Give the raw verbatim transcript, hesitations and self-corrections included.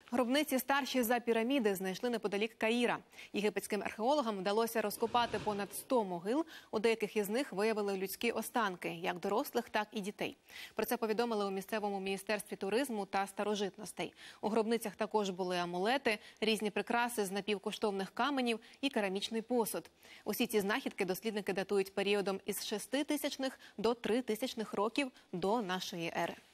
Гробниці старші за піраміди знайшли неподалік Каїра. Єгипетським археологам вдалося розкопати понад сто могил. У деяких із них виявили людські останки, як дорослих, так і дітей. Про це повідомили у місцевому міністерстві туризму та старожитностей. У гробницях також були амулети, різні прикраси з напівкоштовних каменів і керамічний посуд. Усі ці знахідки дослідники датують періодом із шеститисячних до тритисячних років до нашої ери.